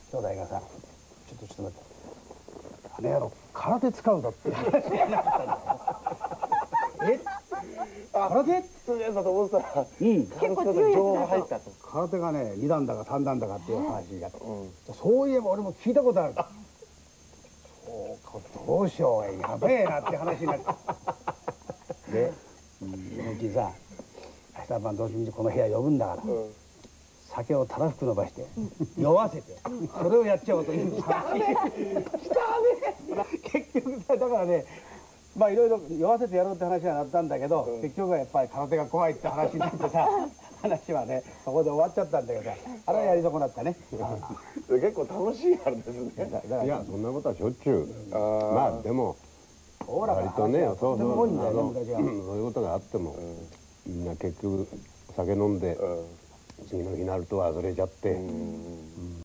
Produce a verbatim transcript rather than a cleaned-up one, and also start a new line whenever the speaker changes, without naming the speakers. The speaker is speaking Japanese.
兄弟がさ、ちょっとちょっと待って、あれやろ、空手使うぞって話になったんだよ。え、空手っていうやつだと思ってたら、うん、
結構強いやつだと
入ったと。空手がね、二段だか三段だかっていう話が、そういえば俺も聞いたことある。そうか、どうしよう、やべえなって話になって。で、そのうちさ、明日晩どうしてこの部屋呼ぶんだから。酒をたらふく伸ばして酔わせてそれをやっちゃおうという話。結局さ、だからね、まあいろいろ酔わせてやろうって話はなったんだけど、結局はやっぱり空手が怖いって話になってさ、話はねそこで終わっちゃったんだけどさ、あれはやり損なったね。
結構楽しいあれですね。
いや、そんなことはしょっちゅう。まあでも割とね、そうそう、そういうことがあってもみんな結局酒飲んで次の日になると忘れちゃって。